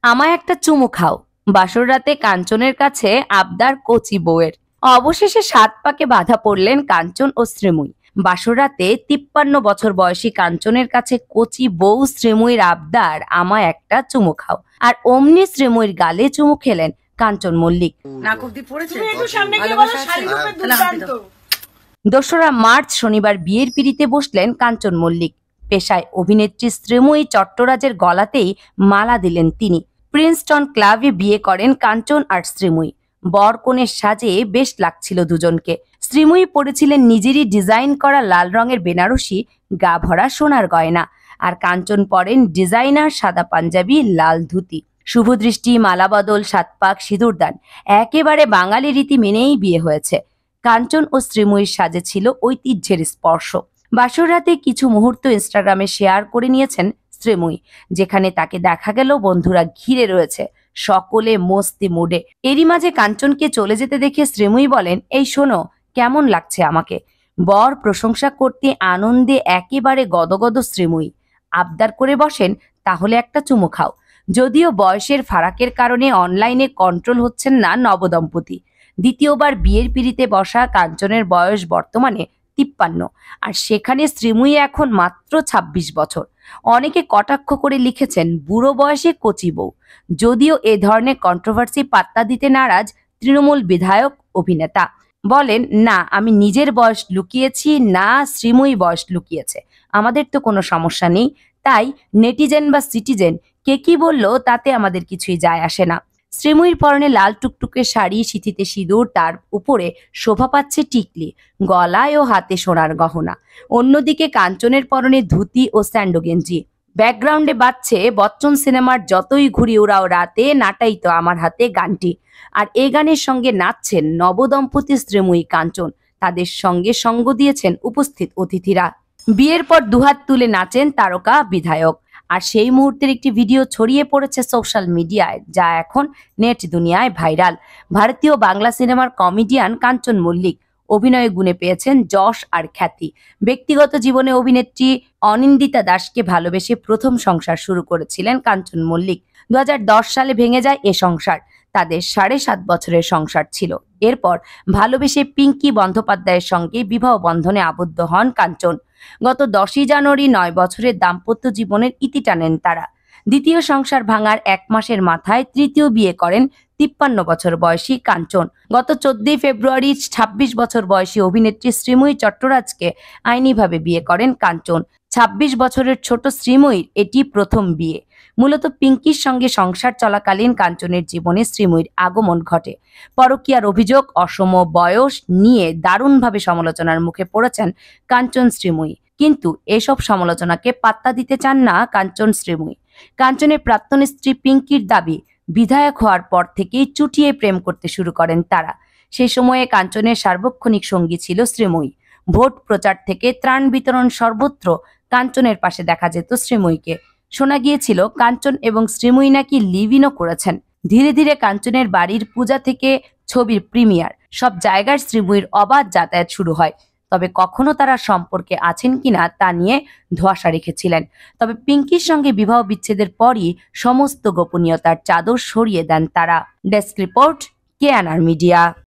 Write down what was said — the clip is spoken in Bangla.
আমায় একটা চুমু খাও। বাসর রাতে কাঞ্চনের কাছে আবদার কচি বউয়ের। অবশেষে ৭ পাকে বাধা পড়লেন কাঞ্চন ও শ্রীময়ী। বাসর রাতে ৫৩ বছর বয়সী কাঞ্চনের কাছে কচি বউ শ্রীময়ীর আবদার আমায় একটা চুমু খাও। আর অমনি শ্রীময়ীর গালে চুমু খেলেন কাঞ্চন মল্লিক। দোসরা মার্চ শনিবার বিয়ের পিঁড়িতে বসলেন কাঞ্চন মল্লিক। পেশায় অভিনেত্রী শ্রীময়ী চট্টরাজের গলাতেই মালা দিলেন তিনি। প্রিন্সটন ক্লাবে বিয়ে করেন কাঞ্চন আর শ্রীময়ী। বর কনের সাজে বেশ লাগছিল দুজনকে। শ্রীময়ী পরেছিলেন নিজেরই ডিজাইন করা লাল রঙের বেনারসি, গা ভরা সোনার গয়না, আর কাঞ্চন পরেন ডিজাইনার সাদা পাঞ্জাবি, লাল ধুতি। শুভদৃষ্টি, মালাবদল, ৭ পাক, সিঁদুরদান, একেবারে বাঙালি রীতি মেনেই বিয়ে হয়েছে। কাঞ্চন ও শ্রীময়ীর সাজে ছিল ঐতিহ্যের স্পর্শ। বাসর রাতে কিছু মুহূর্ত ইনস্টাগ্রামে শেয়ার করে নিয়েছেন শ্রীময়ী, যেখানে তাকে দেখা গেল বন্ধুরা ঘিরে রয়েছে, সকলে মস্তি মুডে। এরই মাঝে কাঞ্চনকে চলে যেতে দেখে শ্রীময়ী বলেন, এই শোনো, কেমন লাগছে আমাকে? বর প্রশংসা করতে আনন্দে একেবারে গদগদ শ্রীময়ী। আবদার করে বসেন, তাহলে একটা চুমু খাও। যদিও বয়সের ফারাকের কারণে অনলাইনে কন্ট্রোল হচ্ছেন না নবদম্পতি। দ্বিতীয়বার বিয়ের পিঁড়িতে বসা কাঞ্চনের বয়স বর্তমানে ৫৩, আর সেখানে শ্রীময়ী এখন মাত্র ২৬ বছর। অনেকে কটাক্ষ করে লিখেছেন, বুড়ো বয়সে কচি বউ। যদিও এ ধরনের কন্ট্রোভার্সি পাত্তা দিতে নারাজ তৃণমূল বিধায়ক অভিনেতা। বলেন, না, আমি নিজের বয়স লুকিয়েছি না শ্রীময়ী বয়স লুকিয়েছে, আমাদের তো কোনো সমস্যা নেই। তাই নেটিজেন বা সিটিজেন কে কি বলল তাতে আমাদের কিছুই যায় আসে না। শ্রীময়ীর পরনে লাল টুকটুকে শাড়ি, সিঁথিতে সিঁদুর, তার উপরে শোভা পাচ্ছে টিকলি, গলায় ও হাতে সোনার গহনা। অন্যদিকে কাঞ্চনের পরনে ধুতি ও স্যান্ডো গেঞ্জি। ব্যাকগ্রাউন্ডে বাজছে বচ্চন সিনেমার যতই ঘুরি উড়াও রাতে, নাটাই তো আমার হাতে গানটি। আর এই গানের সঙ্গে নাচছেন নবদম্পতি শ্রীময়ী কাঞ্চন। তাদের সঙ্গে সঙ্গ দিয়েছেন উপস্থিত অতিথিরা। বিয়ের পর দুহাত তুলে নাচেন তারকা বিধায়ক। আর সেই মুহূর্তের একটি ভিডিও ছড়িয়ে পড়েছে সোশ্যাল মিডিয়ায়, যা এখন নেট দুনিয়ায় ভাইরাল। ভারতীয় বাংলা সিনেমার কমেডিয়ান কাঞ্চন মল্লিক অভিনয়ে গুণে পেয়েছেন যশ আর খ্যাতি। ব্যক্তিগত জীবনে অভিনেত্রী অনিন্দিতা দাসকে ভালোবেসে প্রথম সংসার শুরু করেছিলেন কাঞ্চন মল্লিক। ২০১০ সালে ভেঙে যায় এ সংসার। তাদের ৭.৫ বছরের সংসার ছিল। এরপর ভালোবেসে পিঙ্কি বন্দ্যোপাধ্যায়ের সঙ্গে বিবাহ বন্ধনে আবদ্ধ হন কাঞ্চন। গত ১০ই জানুয়ারি ৯ বছরের দাম্পত্য জীবনের ইতি টানেন তারা। দ্বিতীয় সংসার ভাঙার ১ মাসের মাথায় তৃতীয় বিয়ে করেন ৫৩ বছর বয়সী কাঞ্চন। গত ১৪ই ফেব্রুয়ারি ২৬ বছর বয়সী অভিনেত্রী শ্রীময়ী চট্টরাজকে আইনিভাবে বিয়ে করেন কাঞ্চন। ২৬ বছরের ছোট শ্রীময়ীর এটি প্রথম বিয়ে। মূলত পিঙ্কির সঙ্গে সংসার চলাকালীন কাঞ্চনের জীবনে শ্রীময়ীর আগমন ঘটে। পরকীয়ার অভিযোগ, অসম বয়স নিয়ে দারুণভাবে সমালোচনার মুখে পড়েছেন কাঞ্চন শ্রীময়ী। কিন্তু এসব সমালোচনাকে পাত্তা দিতে চান না কাঞ্চন শ্রীময়ী। কাঞ্চনের প্রাক্তন স্ত্রী পিঙ্কির দাবি, বিধায়ক হওয়ার পর থেকেই চুটিয়ে প্রেম করতে শুরু করেন তারা। সেই সময়ে কাঞ্চনের সার্বক্ষণিক সঙ্গী ছিল শ্রীময়ী। ভোট প্রচার থেকে ত্রাণ বিতরণ সর্বত্র কাঞ্চনের পাশে দেখা যেত শ্রীময়ীকে। শোনা গিয়েছিল কাঞ্চন এবং শ্রীময়ী নাকি লিভ ইনও করেছেন। ধীরে ধীরে কাঞ্চনের বাড়ির পূজা থেকে ছবির প্রিমিয়ার, সব জায়গার শ্রীময়ীর অবাধ যাতায়াত শুরু হয়। তবে কখনো তারা সম্পর্কে আছেন কিনা তা নিয়ে ধোঁয়াশা রেখেছিলেন। তবে পিঙ্কির সঙ্গে বিবাহ বিচ্ছেদের পরই সমস্ত গোপনীয়তার চাদর সরিয়ে দেন তারা। Desk report, KNR media.